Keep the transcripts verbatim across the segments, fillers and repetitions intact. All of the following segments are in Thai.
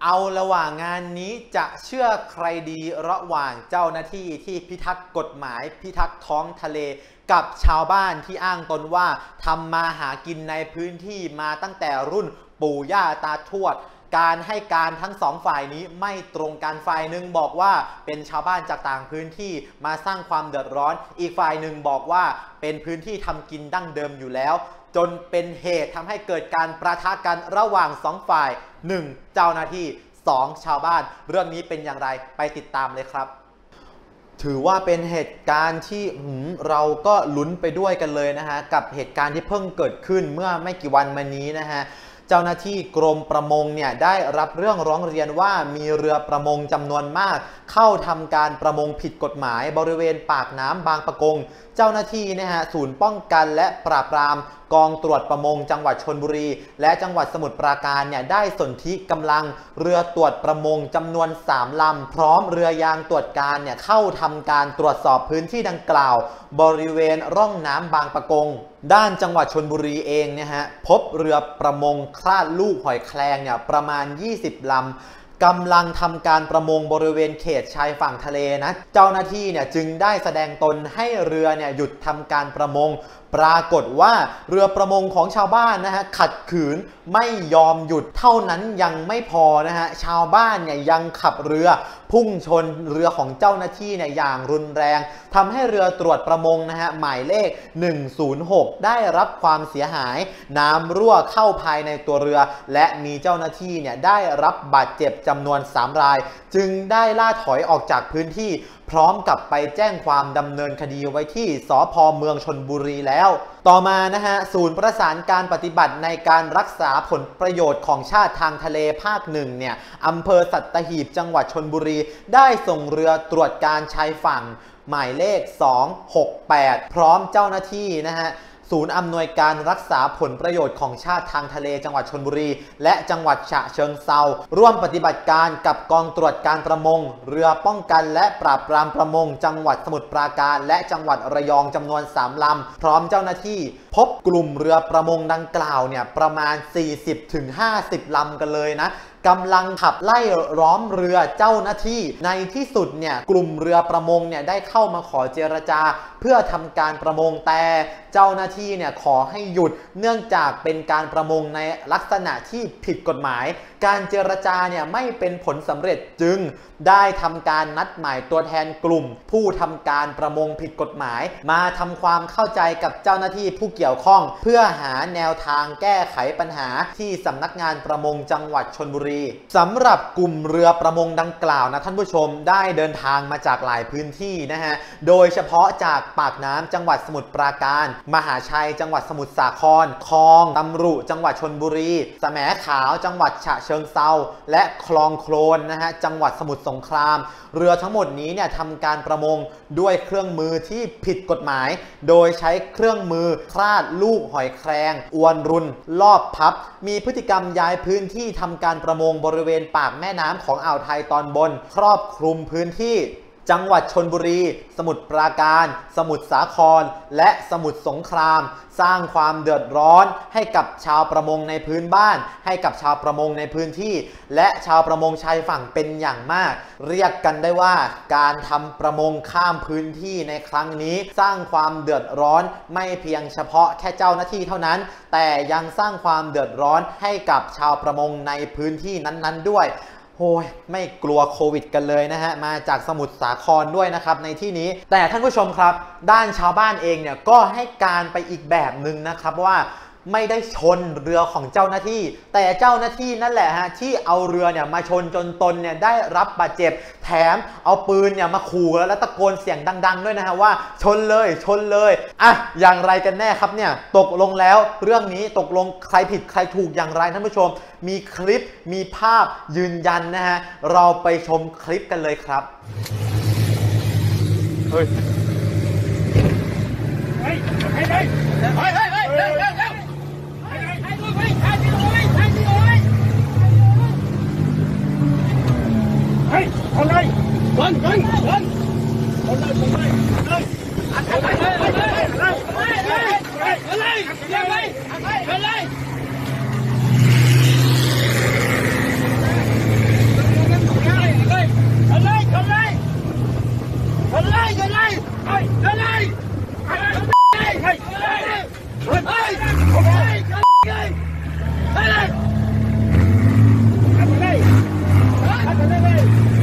เอาระหว่างงานนี้จะเชื่อใครดีระหว่างเจ้าหน้าที่ที่พิทักษ์กฎหมายพิทักษ์ท้องทะเลกับชาวบ้านที่อ้างตนว่าทำมาหากินในพื้นที่มาตั้งแต่รุ่นปู่ย่าตาทวดการให้การทั้งสองฝ่ายนี้ไม่ตรงกันฝ่ายหนึ่งบอกว่าเป็นชาวบ้านจากต่างพื้นที่มาสร้างความเดือดร้อนอีกฝ่ายหนึ่งบอกว่าเป็นพื้นที่ทำกินดั้งเดิมอยู่แล้วจนเป็นเหตุทำให้เกิดการประทะกันระหว่างสองฝ่ายหนึ่งเจ้าหน้าที่สองชาวบ้านเรื่องนี้เป็นอย่างไรไปติดตามเลยครับถือว่าเป็นเหตุการณ์ที่เราก็ลุ้นไปด้วยกันเลยนะฮะกับเหตุการณ์ที่เพิ่งเกิดขึ้นเมื่อไม่กี่วันมานี้นะฮะเจ้าหน้าที่กรมประมงเนี่ยได้รับเรื่องร้องเรียนว่ามีเรือประมงจำนวนมากเข้าทำการประมงผิดกฎหมายบริเวณปากน้ำบางปะกงเจ้าหน้าที่นะฮะศูนย์ป้องกันและปราบปรามกองตรวจประมงจังหวัดชลบุรีและจังหวัดสมุทรปราการเนี่ยได้สนธิกำลังเรือตรวจประมงจำนวนสามลำพร้อมเรือยางตรวจการเนี่ยเข้าทำการตรวจสอบพื้นที่ดังกล่าวบริเวณร่องน้ำบางปะกงด้านจังหวัดชลบุรีเองเนี่ยฮะพบเรือประมงคลาดลูกหอยแครงเนี่ยประมาณยี่สิบลำกำลังทำการประมงบริเวณเขตชายฝั่งทะเลนะเจ้าหน้าที่เนี่ยจึงได้แสดงตนให้เรือเนี่ยหยุดทำการประมงปรากฏว่าเรือประมงของชาวบ้านนะฮะขัดขืนไม่ยอมหยุดเท่านั้นยังไม่พอนะฮะชาวบ้านเนี่ยยังขับเรือพุ่งชนเรือของเจ้าหน้าที่เนี่ยอย่างรุนแรงทำให้เรือตรวจประมงนะฮะหมายเลขหนึ่งศูนย์หกได้รับความเสียหายน้ำรั่วเข้าภายในตัวเรือและมีเจ้าหน้าที่เนี่ยได้รับบาดเจ็บจำนวนสามรายจึงได้ล่าถอยออกจากพื้นที่พร้อมกับไปแจ้งความดำเนินคดีไว้ที่สภ.เมืองชลบุรีแล้วต่อมานะฮะศูนย์ประสานการปฏิบัติในการรักษาผลประโยชน์ของชาติทางทะเลภาคหนึ่งเนี่ยอำเภอสัตหีบจังหวัดชลบุรีได้ส่งเรือตรวจการชายฝั่งหมายเลขสองหกแปดพร้อมเจ้าหน้าที่นะฮะศูนย์อำนวยการรักษาผลประโยชน์ของชาติทางทะเลจังหวัดชลบุรีและจังหวัดฉะเชิงเทราร่วมปฏิบัติการกับกองตรวจการประมงเรือป้องกันและปราบปรามประมงจังหวัดสมุทรปราการและจังหวัดระยองจำนวนสามลำพร้อมเจ้าหน้าที่พบกลุ่มเรือประมงดังกล่าวเนี่ยประมาณ สี่สิบถึงห้าสิบ ลำกันเลยนะกำลังขับไล่ล้อมเรือเจ้าหน้าที่ในที่สุดเนี่ยกลุ่มเรือประมงเนี่ยได้เข้ามาขอเจรจาเพื่อทำการประมงแต่เจ้าหน้าที่เนี่ยขอให้หยุดเนื่องจากเป็นการประมงในลักษณะที่ผิดกฎหมายการเจรจาเนี่ยไม่เป็นผลสำเร็จจึงได้ทำการนัดหมายตัวแทนกลุ่มผู้ทำการประมงผิดกฎหมายมาทำความเข้าใจกับเจ้าหน้าที่ผู้เกี่ยวข้องเพื่อหาแนวทางแก้ไขปัญหาที่สำนักงานประมงจังหวัดชลบุรีสำหรับกลุ่มเรือประมงดังกล่าวนะท่านผู้ชมได้เดินทางมาจากหลายพื้นที่นะฮะโดยเฉพาะจากปากน้ำจังหวัดสมุทรปราการมหาชัยจังหวัดสมุทรสาครคลองตำรุจังหวัดชลบุรีแสมขาวจังหวัดฉะเชิงเทราและคลองโคลนนะฮะจังหวัดสมุทรสงครามเรือทั้งหมดนี้เนี่ยทำการประมงด้วยเครื่องมือที่ผิดกฎหมายโดยใช้เครื่องมือคลาดลูกหอยแครงอวนรุนลอบพับมีพฤติกรรมย้ายพื้นที่ทำการประมงบริเวณปากแม่น้ำของอ่าวไทยตอนบนครอบคลุมพื้นที่จังหวัดชลบุรีสมุทรปราการสมุทรสาครและสมุทรสงครามสร้างความเดือดร้อนให้กับชาวประมงในพื้นบ้านให้กับชาวประมงในพื้นที่และชาวประมงชายฝั่งเป็นอย่างมากเรียกกันได้ว่าการทำประมงข้ามพื้นที่ในครั้งนี้สร้างความเดือดร้อนไม่เพียงเฉพาะแค่เจ้าหน้าที่เท่านั้นแต่ยังสร้างความเดือดร้อนให้กับชาวประมงในพื้นที่นั้นๆด้วยโอ้ยไม่กลัวโควิดกันเลยนะฮะมาจากสมุทรสาครด้วยนะครับในที่นี้แต่ท่านผู้ชมครับด้านชาวบ้านเองเนี่ยก็ให้การไปอีกแบบหนึ่งนะครับว่าไม่ได้ชนเรือของเจ้าหน้าที่แต่เจ้าหน้าที่นั่นแหละฮะที่เอาเรือเนี่ยมาชนจนตนเนี่ยได้รับบาดเจ็บแถมเอาปืนเนี่ยมาขู่แล้วแล้วตะโกนเสียงดังๆด้วยนะฮะว่าชนเลยชนเลยอ่ะอย่างไรกันแน่ครับเนี่ยตกลงแล้วเรื่องนี้ตกลงใครผิดใครถูกอย่างไรท่านผู้ชมมีคลิปมีภาพยืนยันนะฮะเราไปชมคลิปกันเลยครับเฮ้ยเฮ้ยเฮ้ยเฮ้ยเฮ้ยเฮ้ยเร็วเร็วเร็วเฮ้ยคนเลยคนคนคนคนเลยคนเลยเลยคนเลยคนเลยคนเลยคนเลยคนเลยคนเลยนเลยชนเลยไอ้ชนเลยไอ้ชนเลยไอ้ชนเลยไอ้ชนเลยไอ้ชนเลยไอ้ชนเลยไอ้ชนเลยไอ้ชนเลยไอ้ชนเลย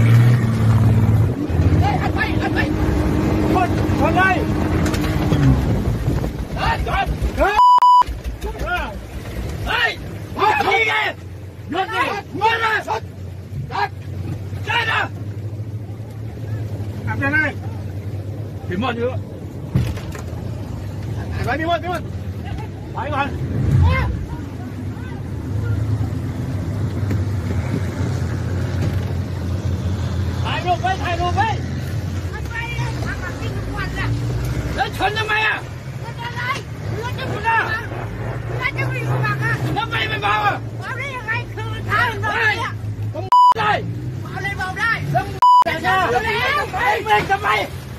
ไอ้ไปไอ้ไปชนชนเลยไอ้ชนเฮ้ยเฮ้ยเฮ้ยนี่ไงยศนี่ยศนะชนใช่นะอาบยังไงพี่มดอยู่ไปพี่มดพี่มดไปก่อนถ่ายรูปไปถ่ายรูปไปทำไมอ่ะทำแบบนี้ทุกวันน่ะแล้วชนทำไมอ่ะชนอะไรเรือจะไม่มาเรือจะไม่มาอ่ะทำไมไม่เบาอ่ะเบาได้ยังไงคือมันทางได้อ่ะผมได้เบาเลยเบาได้แล้วแต่ยาแล้วไปไม่จะไป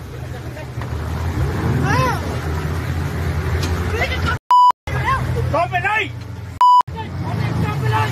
จบไปเลยจบไปเลย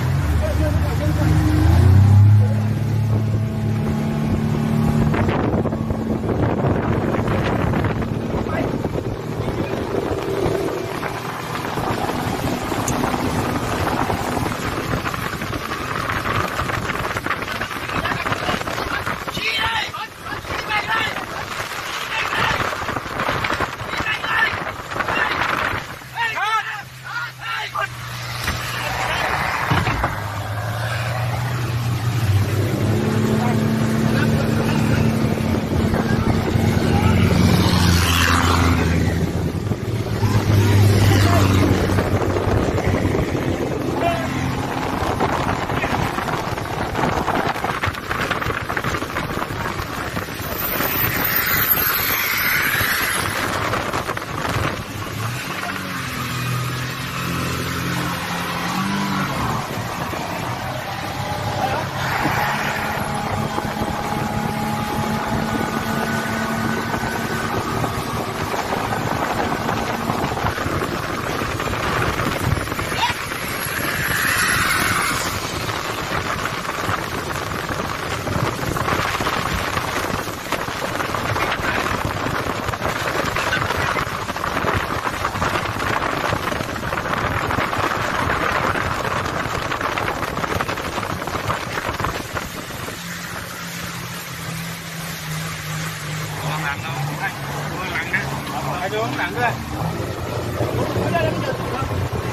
ดูข้างหลังด้วยไม่ได้แล้วมันจะถูกแล้ว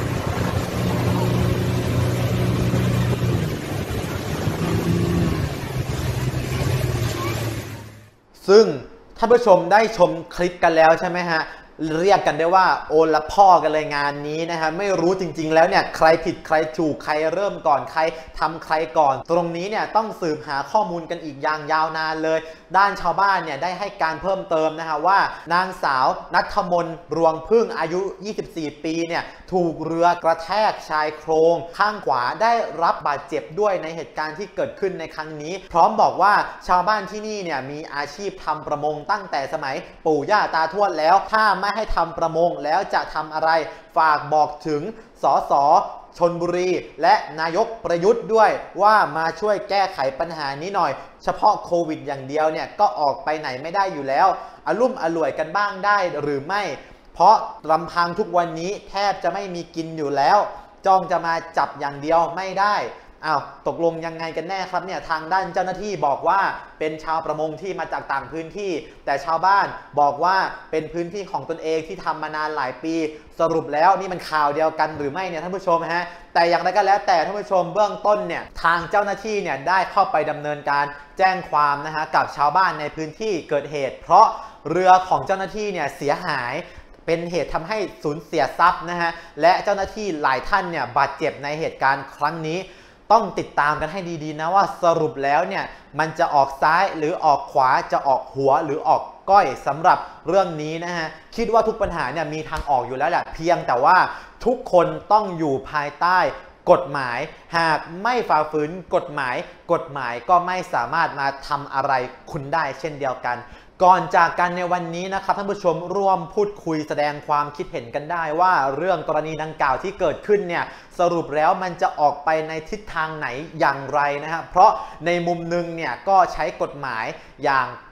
ซึ่งท่านผู้ชมได้ชมคลิปกันแล้วใช่ไหมฮะเรียกกันได้ว่าโอละพ่อกันเลยงานนี้นะฮะไม่รู้จริงๆแล้วเนี่ยใครผิดใครถูกใครเริ่มก่อนใครทำใครก่อนตรงนี้เนี่ยต้องสืบหาข้อมูลกันอีกอย่างยาวนานเลยด้านชาวบ้านเนี่ยได้ให้การเพิ่มเติมนะฮะว่านางสาวณัฐมนรวงพึ่งอายุยี่สิบสี่ปีเนี่ยถูกเรือกระแทกชายโครงข้างขวาได้รับบาดเจ็บด้วยในเหตุการณ์ที่เกิดขึ้นในครั้งนี้พร้อมบอกว่าชาวบ้านที่นี่เนี่ยมีอาชีพทำประมงตั้งแต่สมัยปู่ย่าตาทวดแล้วถ้าไม่ให้ทำประมงแล้วจะทำอะไรฝากบอกถึงสสชลบุรีและนายกประยุทธ์ด้วยว่ามาช่วยแก้ไขปัญหานี้หน่อยเฉพาะโควิดอย่างเดียวเนี่ยก็ออกไปไหนไม่ได้อยู่แล้วอลุ่มอล่วยกันบ้างได้หรือไม่เพราะลำพังทุกวันนี้แทบจะไม่มีกินอยู่แล้วจ้องจะมาจับอย่างเดียวไม่ได้อ้าวตกลงยังไงกันแน่ครับเนี่ยทางด้านเจ้าหน้าที่บอกว่าเป็นชาวประมงที่มาจากต่างพื้นที่แต่ชาวบ้านบอกว่าเป็นพื้นที่ของตนเองที่ทำมานานหลายปีสรุปแล้วนี่มันข่าวเดียวกันหรือไม่เนี่ยท่านผู้ชมฮะแต่อย่างไรก็แล้วแต่ท่านผู้ชมเบื้องต้นเนี่ยทางเจ้าหน้าที่เนี่ยได้เข้าไปดำเนินการแจ้งความนะฮะกับชาวบ้านในพื้นที่เกิดเหตุเพราะเรือของเจ้าหน้าที่เนี่ยเสียหายเป็นเหตุทำให้สูญเสียทรัพย์นะฮะและเจ้าหน้าที่หลายท่านเนี่ยบาดเจ็บในเหตุการณ์ครั้งนี้ต้องติดตามกันให้ดีๆนะว่าสรุปแล้วเนี่ยมันจะออกซ้ายหรือออกขวาจะออกหัวหรือออกก้อยสำหรับเรื่องนี้นะฮะคิดว่าทุกปัญหาเนี่ยมีทางออกอยู่แล้วแหละเพียงแต่ว่าทุกคนต้องอยู่ภายใต้กฎหมายหากไม่ฝ่าฝืนกฎหมายกฎหมายก็ไม่สามารถมาทำอะไรคุณได้เช่นเดียวกันก่อนจากกันในวันนี้นะครับท่านผู้ชมร่วมพูดคุยแสดงความคิดเห็นกันได้ว่าเรื่องกรณีดังกล่าวที่เกิดขึ้นเนี่ยสรุปแล้วมันจะออกไปในทิศทางไหนอย่างไรนะครับเพราะในมุมหนึ่งเนี่ยก็ใช้กฎหมายอย่าง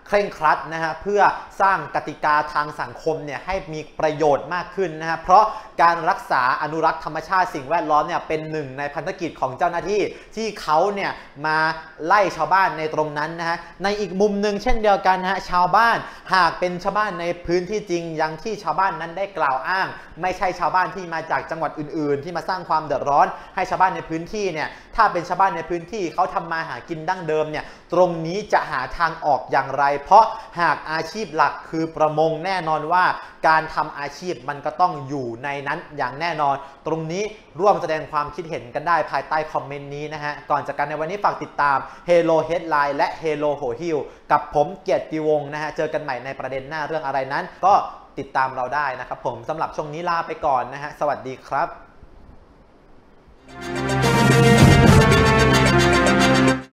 เคร่งครัดนะฮะเพื่อสร้างกติกาทางสังคมเนี่ยให้มีประโยชน์มากขึ้นนะฮะเพราะการรักษาอนุรักษ์ธรรมชาติสิ่งแวดล้อมเนี่ยเป็นหนึ่งในพันธกิจของเจ้าหน้าที่ที่เขาเนี่ยมาไล่ชาวบ้านในตรงนั้นนะฮะในอีกมุมหนึ่งเช่นเดียวกันนะฮะชาวบ้านหากเป็นชาวบ้านในพื้นที่จริงอย่างที่ชาวบ้านนั้นได้กล่าวอ้างไม่ใช่ชาวบ้านที่มาจากจังหวัดอื่นๆที่มาสร้างความเดือดร้อนให้ชาวบ้านในพื้นที่เนี่ยถ้าเป็นชาวบ้านในพื้นที่เขาทำมาหากินดั้งเดิมเนี่ยตรงนี้จะหาทางออกอย่างไรเพราะหากอาชีพหลักคือประมงแน่นอนว่าการทำอาชีพมันก็ต้องอยู่ในนั้นอย่างแน่นอนตรงนี้ร่วมแสดงความคิดเห็นกันได้ภายใต้คอมเมนต์นี้นะฮะก่อนจากกันในวันนี้ฝากติดตาม Hello Headline และ Hello โหหิวกับผมเกียรติวงศ์นะฮะเจอกันใหม่ในประเด็นหน้าเรื่องอะไรนั้นก็ติดตามเราได้นะครับผมสำหรับช่วงนี้ลาไปก่อนนะฮะสวัสดีครับ